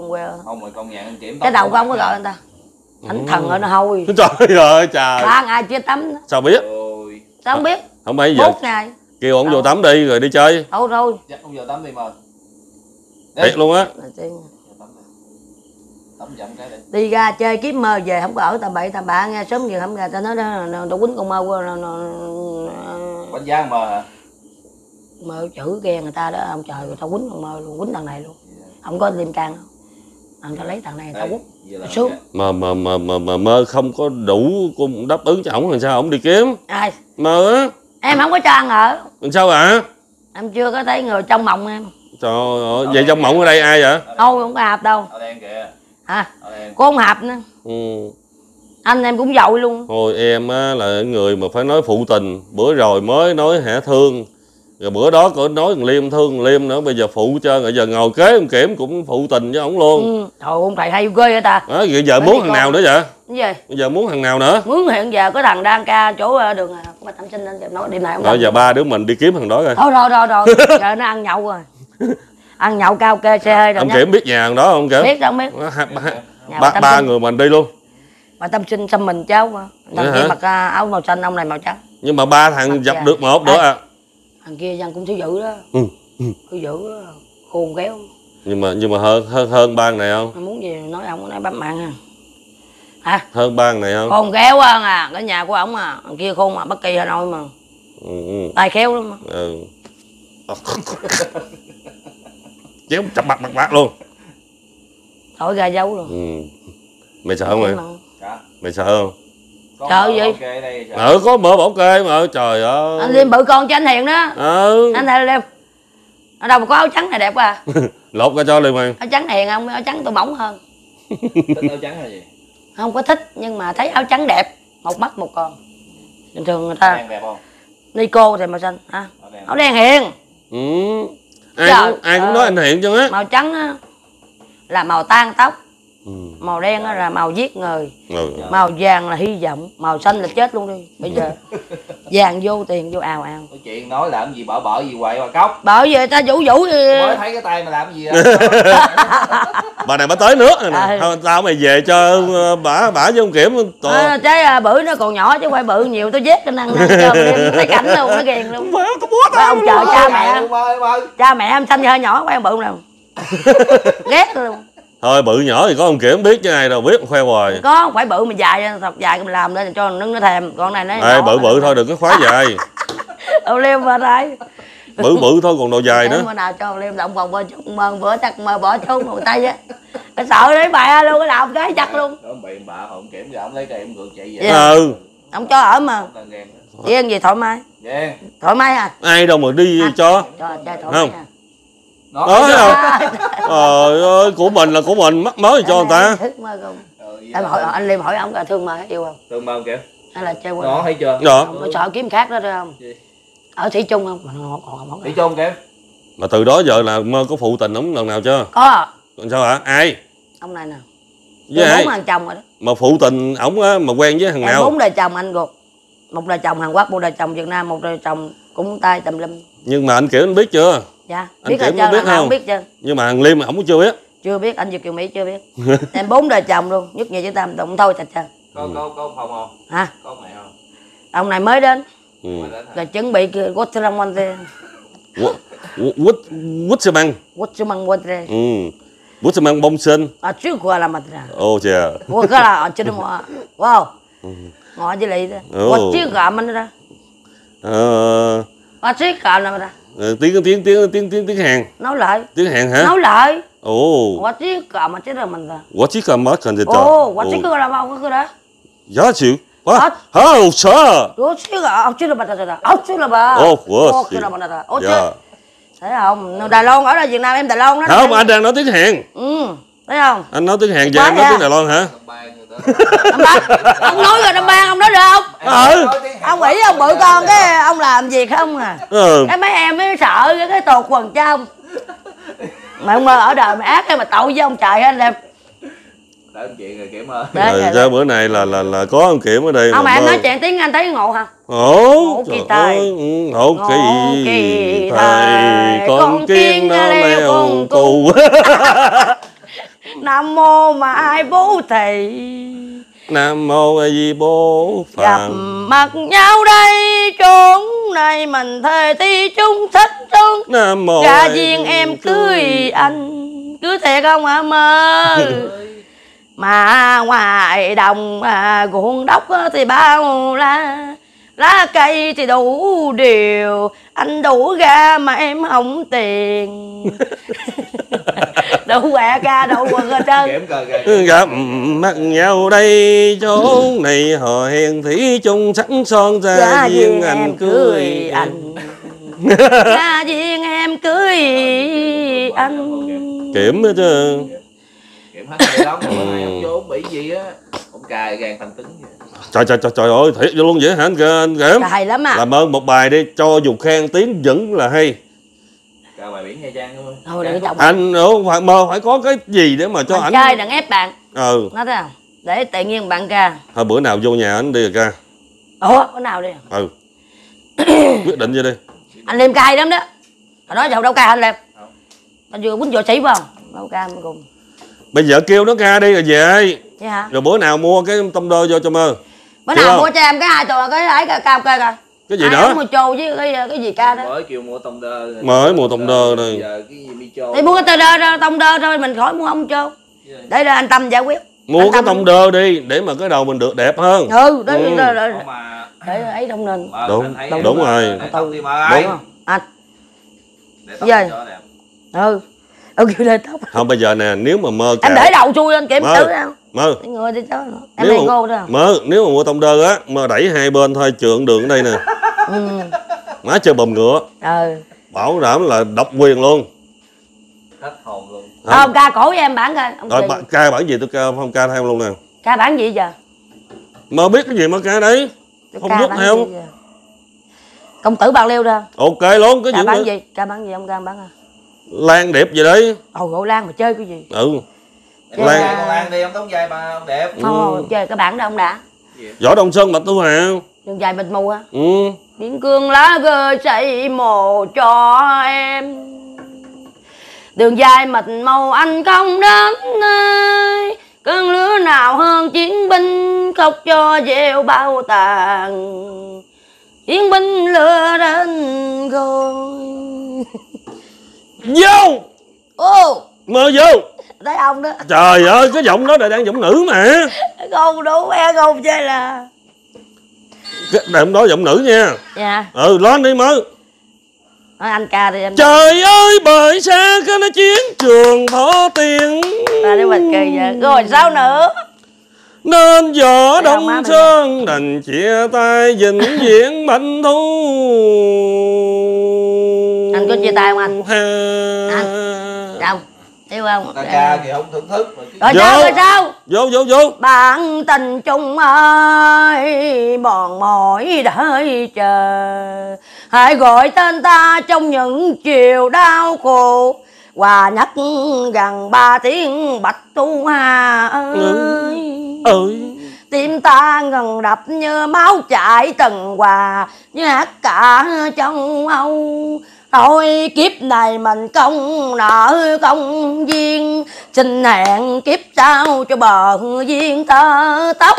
quê. Không mà công nhận Kiểm cái đầu của ông có gọi người ta thánh thần ở nó hôi. Trời ơi trời. 3 ngày chưa tắm. Sao biết? Sao không biết? Không mấy giờ 4 ngày. Kêu ông vô tắm đi rồi đi chơi. Thôi. Dắt ông vô tắm đi mà. Thiệt luôn á. Tắm chậm cái đi. Đi ra chơi kiếm mơ về không có ở tầm bậy tầm bạ nghe sớm giờ không ra ta nói đó tao quýnh con mơ qua Bánh giá mơ hả? mơ chữ ghen người ta đó ông trời rồi tao quýnh con mơ luôn, quýnh thằng này luôn. Không có liêm can không? Anh tao lấy thằng này tao quýnh. Xuống. Mà mơ không có đủ đáp ứng cho ổng làm sao ổng đi kiếm? Ai? Mơ á. Em không có cho ăn ở. Làm sao ạ? Em chưa có thấy người trong mộng em. Trời ơi, vậy trong mộng ở đây ai vậy? Thôi không có hạp đâu. Ở đen kìa. Hả? Cô không hạp nữa. Anh em cũng dội luôn. Thôi em á là người mà phải nói phụ tình. Bữa rồi mới nói hả thương. Rồi bữa đó có nói thằng Liêm thương thằng Liêm nữa. Bây giờ phụ trơn. Rồi giờ ngồi kế ông Kiểm cũng phụ tình với ổng luôn. Thôi ông thầy hay ghê vậy ta. Đó, giờ muốn thằng nào nữa vậy? Cái gì? Bây giờ muốn thằng nào nữa? Muốn hiện giờ có thằng đang ca chỗ đường mà Thẩm Sinh lên nói đi này không. Rồi giờ ba đứa mình đi kiếm thằng đó rồi. Thôi giờ nó ăn nhậu rồi. Ăn nhậu cao kê xe hơi rồi. Ông Kiểm biết nhà thằng đó không Kiểm? Biết không biết. Ba người mình đi luôn. Mà Tâm Sinh xăm mình cháu mà. Thằng kia mặc áo màu xanh, ông này màu trắng. Nhưng mà ba thằng dập được một nữa à. Thằng kia dân cũng thiếu dữ đó. Thiếu dữ đó. Khôn kéo. Nhưng mà hơn ba này không? Muốn gì nói ông nói bấm mạng ha. Hả? Hơn ba này không? Khôn kéo hơn à, cái nhà của ổng à. Thằng kia khôn mà bất kỳ Hà Nội mà. Tài khéo lắm mà. Chéo chập mặt luôn. Thổi ra dấu luôn. Mày sợ không mày? Mày sợ không? Sợ gì? Có mở bảo kê mà trời ơi. Anh Liêm bự con cho anh Hiền đó. Anh thấy Liêm. Ở đâu mà có áo trắng này đẹp quá à. Lột ra cho Liêm mày. Áo trắng Hiền không? Áo trắng tôi bỏng hơn. Thích áo trắng là gì? Không có thích nhưng mà thấy áo trắng đẹp. Một mắt một con. Bình thường người ta. Đen đẹp không? Nico thì màu xanh hả? Áo đen Hiền. Ai cũng nói anh Hiền chứ á. Màu trắng á là màu tan tóc. Màu đen á là màu giết người. Màu vàng là hy vọng. Màu xanh là chết luôn đi. Bây giờ vàng vô tiền vô ào ào. Cái chuyện nói làm gì bở gì quậy mà cốc. Bởi vì ta vũ mới thấy cái tay mà làm gì vậy? Bà này bà tới nước rồi nè. Thôi tao mày về cho bả với ông Kiểm. Trái bự nó còn nhỏ chứ không phải bự nhiều. Tôi vét cái năng cho thấy cảnh luôn. Nó ghiền luôn. Ông chờ cha mẹ em xanh hơi nhỏ phải không bự đâu. Ghét luôn. Thôi bự nhỏ thì có ông Kiểm biết chứ ai đâu biết khoe hoài. Có không phải bự mà dài thật dài mình làm lên cho nó thèm. Con này nó bự thôi đừng có khoái dài. Ông Liêm vào đây. Bự thôi còn độ dài nữa. Bữa nào cho ông Liêm động vòng chút bữa chắc bỏ trốn một tay á. Cái sợ đấy bà luôn cái đầu cái chắc luôn. Đó bị bà không Kiểm rồi ông lấy cây em ngược chạy về. Ông cho ở mà. Ghen gì thoải mái. Ghen. Thoải mái à? Ai đâu mà đi cho. Thoải mái à. Đó thấy không? Trời ơi, của mình là của mình, mắc mới cho người ta. Em hỏi anh Liêm hỏi ông là thương mơ yêu không? Thương mơ kìa. Hay là chơi nó thấy chưa? Đó. Sợ kiếm khác đó không? Ở Thủy Chung không? Thủy Chung kìa. Mà từ đó giờ là mơ có phụ tình ổng lần nào chưa? Có. Còn sao hả? Ai? Ông này nè. Với ai? 4 thằng chồng rồi đó. Mà phụ tình ổng á mà quen với thằng nào? 4 đời chồng anh ruột. 1 đời chồng Hàn Quốc, 1 đời chồng Việt Nam, 1 đời chồng cũng tay tùm lum. Nhưng mà anh Kiểm anh biết chưa? Dạ, anh biết là biết không? Biết chưa? Nhưng mà thằng Liêm ổng cũng chưa biết. Chưa biết, anh Việt Kiều Mỹ chưa biết. Em 4 đời chồng luôn, nhất nhà chữ Tam đụng thôi chặt chặt. Có phòng không? Hả? Có mẹ không? Ông này mới đến. Rồi chuẩn bị What Sơ Măng What Sơ Măng. What Sơ Măng What Sơ Măng bông sinh. Trước qua là mặt ra. Ồ chà. Ủa cái là ở trên đó. Wow. Ngọ với lì đó. What trước gạo mình ra. What trước gạo nào ra. Tiếng Hàn. Nói lại. Tiếng Hàn hả? Nói lại. What trước gạo mà chết rồi mình ra. What trước gạo mà cần gì đó. What trước gạo là bao cái đó. Giá chịu. Hả? Sợ. What trước gạo trước là bà ra. Trước là bà. Trước là bà ra. Dạ. Thấy không? Đài Loan ở đây Việt Nam em Đài Loan đó. Không, anh đang nói tiếng Hàn. Thấy không? Anh nói tiếng Hàn, giờ em nói tiếng Đài Loan hả? Ông nói rồi Nam Ban, ông nói được không? Ông nghĩ ông bự con cái ông làm gì không à? Cái mấy em mới sợ cái tột quần trong. Mà ông ở đời mà ác hay mà tội với ông trời anh em. Để chuyện rồi Kiểm ơi. Ra bữa này là có ông Kiểm ở đây. Ông mà em nói chuyện tiếng Anh thấy ngộ hả? Ngộ kỳ thầy. Ngộ kỳ thầy. Con kiến nó leo con cù. Nam mô mà ai bố thầy, Nam mô A Di Bố Phật. gặp mặt nhau đây chốn này mình thề thi chung thích chung. Nam mô Gà duyên em cưới anh, cưới thiệt không hả mơ? Mà ngoài đồng ruộng đốc thì bao lá cây thì đủ điều, anh đủ ra mà em không tiền. Đủ quẹ ca đủ quần hết trơn. Gặp mặt nhau đây chốn này họ hẹn thủy chung sẵn son ra duyên anh cưới anh. Ra duyên em cưới anh. Kiểm hết chứ. Kiểm hết người lắm mà ông vô bị gì á, ông cài gan thành tính vậy. Trời ơi, thiệt vô luôn vậy hả anh Kiểm? Hay lắm à. Làm ơn một bài đi, cho dù khen tiếng vẫn là hay. Cài bài biển Nha Trang thôi. Thôi đừng trọng. Anh phải có cái gì để mà cho ảnh. Chơi đừng ép bạn. Nói thế nào? Để tự nhiên bạn ca. Thôi bữa nào vô nhà anh đi rồi ca. Bữa nào đi. Quyết định vậy đi. Anh Liêm cay lắm đó. Hồi đó đâu ca anh Liêm. Anh vừa quýnh võ sĩ phải không? Đâu ca anh cùng. Bây giờ kêu nó ca đi rồi về. Vậy hả? Rồi bữa nào mua cái tông đơ vô cho mơ. Bữa nào mua cho em cái 2 tuần cái ấy cao ca coi. Cái gì nữa? Mua trâu với cái gì ca đó. Mới kêu mua tông đơ. Mới mua tông đơ này. Giờ cái gì mi trâu. Thì mua cái tông đơ thôi, mình khỏi mua ông trâu. Để anh Tâm giải quyết. Mua cái tông đơ đi để mà cái đầu mình được đẹp hơn. Để ấy không nên. Đúng rồi. Đúng không? Anh. Để tóc cho đẹp. Ông kêu lên tóc. Không bây giờ nè, nếu mà mơ em để đầu chui lên kiểm tử không? Mơ. Người đi đó. Em đây cô đó. Nếu mà mua tông đơ á, mơ đẩy hai bên thôi trượng đường ở đây nè. Má chơi bầm ngựa. Bảo đảm là độc quyền luôn. Hết hồn luôn. Không ca cổ với em bản coi. Rồi ca bản gì tôi ca không ca theo luôn nè. Ca bản gì giờ? Mơ biết cái gì mà ca đấy. Không giúp theo. Công tử Bạc Liêu đó. Ok luôn cái gì. Ca bản gì ông ca bản à? Lan đẹp gì đấy. Gỗ lan mà chơi cái gì? Lan con Lan đi, ông tống dài mà ông đẹp. Không, chơi cái bản đó ông đã. Võ Đông Sơn Bạch Tu Hà. Đường dài bịch mù á. Biển cương lá gơ xây mồ cho em. Đường dài mịt màu anh không đến nơi. Cơn lửa nào hơn chiến binh khóc cho gieo bao tàn. Chiến binh lửa đến rồi. Vô. Mơ vô. Thấy ông đó. Trời ơi cái giọng đó là đang giọng nữ mà. Không đủ em không chơi là. Đệm đó giọng nữ nha. Dạ. Lên đi Mơ. Nói anh ca đi em. Trời ơi bởi xa cái nó chiến trường thọ tiền. Để mình cười vậy. Rồi sao nữa? Nên Võ Đông Sơn đành chia tay vĩnh viễn bạch thu. Anh có chia tay không anh? Không. Yêu không? Ta ca thì không thưởng thức. Rồi sao? Vô. Bạn tình chung ơi, mòn mỏi đợi chờ. Hãy gọi tên ta trong những chiều đau khổ. Hòa nhắc gần 3 tiếng Bạch Tu Hà ơi. Tim ta ngần đập như máu chảy từng hòa. Như hát cả trong âu. Thôi kiếp này mình công nợ công duyên. Xin hẹn kiếp sau cho bờ duyên tơ tóc.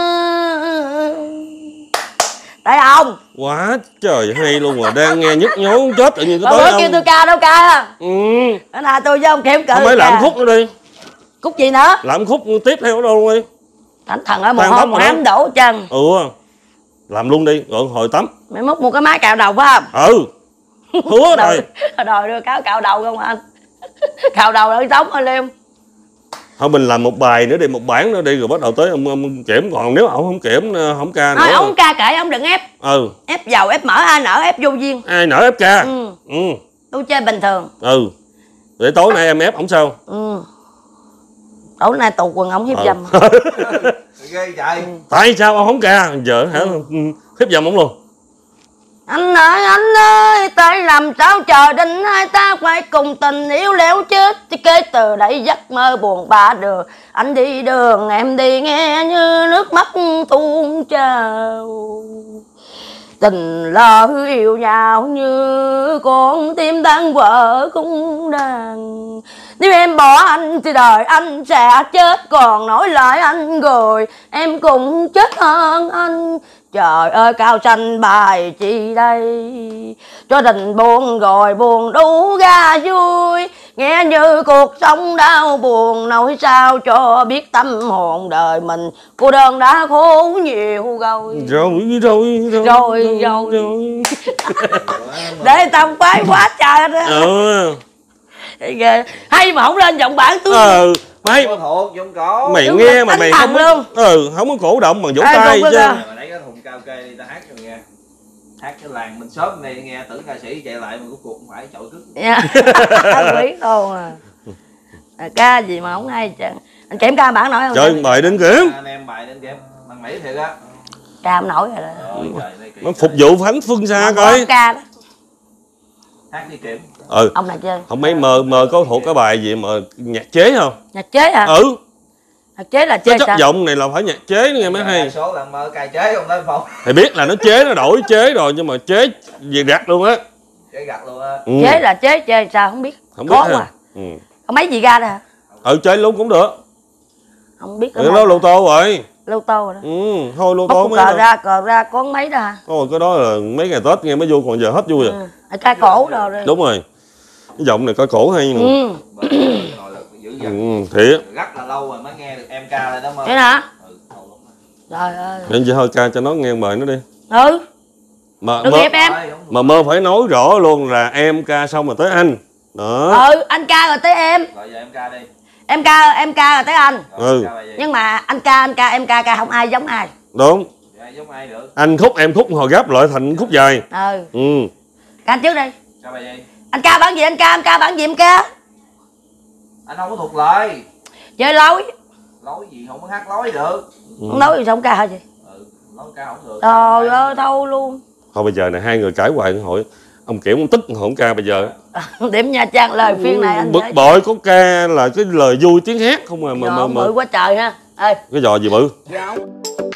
Thấy không? Quá trời hay luôn mà đang nghe nhức nhối chết tự nhiên cái tới kêu tôi ca đâu ca. Bữa nào tôi với ông Kiểm cự. Không phải làm khúc nữa đi. Khúc gì nữa? Làm khúc tiếp theo đâu luôn đi. Thánh thần ở một hôm ám đổ chân. Làm luôn đi rồi hồi tắm. Mày múc một cái máy cạo đầu phải không? Hứa rồi. Đòi đưa cáo cạo đầu không anh? Cạo đầu đỡ sống thôi Liêm. Thôi mình làm một bài nữa đi, một bản nữa đi rồi bắt đầu tới ông Kiểm. Còn nếu ông không Kiểm không ca nữa. Nói ông ca kệ ông đừng ép. Ép dầu ép mỡ ai nở ép vô duyên. Ai nở ép ca. Tôi chơi bình thường. Để tối nay em ép ổng sao? Tối nay tù quần ổng hiếp dâm. Ghê vậy. Tại sao ông không ca? Giờ hả hiếp dâm ổng luôn. Anh ơi, tại làm sao chờ định hai ta phải cùng tình yêu léo chết. Chứ kế từ đây giấc mơ buồn bã đường. Anh đi đường em đi nghe như nước mắt tuôn trào. Tình lỡ yêu nhau như con tim tan vỡ cung đàn. Nếu em bỏ anh thì đời anh sẽ chết, còn nỗi lại anh rồi em cũng chết hơn anh. Trời ơi cao xanh bài chi đây, cho tình buồn rồi buồn đủ ra vui. Nghe như cuộc sống đau buồn, nói sao cho biết tâm hồn đời mình cô đơn đã khổ nhiều rồi. Rồi để tâm quái quá trời đó. Hay mà không lên giọng bản tướng. Mày thuộc giọng cổ. Mày nghe mà mày không luôn. Không có cổ động bằng vỗ tay chứ. Lấy cái thùng cao kê đi ta hát cho nghe. Hát cái làng mình sớm này nghe tưởng ca sĩ chạy lại mà cuối cuộc phải chọi cức. Quý luôn ca gì mà không hay chứ. Anh kiểm ca bản nổi không? Trời bài đến kiểm. Anh em bài đến kiểm. Thằng Mỹ thiệt á. Ca không nổi rồi đó. Nó phục vụ phán phương xa coi. Ca đó. Hát đi kiểm. Ông nào chơi? Không mấy mờ có thuộc cái bài gì mà nhạc chế không? Nhạc chế hả? Nhạc chế là chơi sao? Chất giọng này là phải nhạc chế nghe mới hay. Số là mơ cài chế không lên phòng. Thầy biết là nó chế, nó đổi chế rồi nhưng mà chế gì gặt luôn á. Chế gặt luôn á. Chế là chế chơi sao không biết. Không biết à. Có mấy gì ra đó hả? Chế luôn cũng được. Không biết. Nó lô tô rồi. Lô tô rồi đó. Thôi lô tô mấy cờ ra có mấy đó hả? Thôi cái đó là mấy ngày Tết nghe mới vui, còn giờ hết vui rồi. Ca cổ rồi. Đúng rồi. Cái giọng này coi cổ hay mà. Thiệt. Rất là lâu rồi mới nghe được em ca lại đó mơ. Thế hả? Trời ơi. Nên chị hơi ca cho nó nghe bài nó đi. Đừng ép em. Mà mơ phải nói rõ luôn là em ca xong rồi tới anh. Đó. Anh ca rồi tới em. Rồi giờ em ca đi. Em ca rồi tới anh. Nhưng mà anh ca em ca không ai giống ai. Đúng. Giống ai được. Anh khúc em khúc hồi gấp lại thành khúc dài. Ca anh trước đi. Ca bài gì? Anh ca bản gì anh ca bản gì em ca? Anh không có thuộc lời. Chơi lối. Lối gì không có hát lối được. Không nói gì sao không ca hả chị? Lối ca không được. Trời ơi thâu luôn. Thôi bây giờ này hai người cãi hoài hội ông Kiểm ông tức không ca bây giờ. Điểm Nha Trang lời phiên này anh bực bội có ca là cái lời vui tiếng hát không à mà bự quá trời ha. Ê. Cái giò gì bự? Dạ.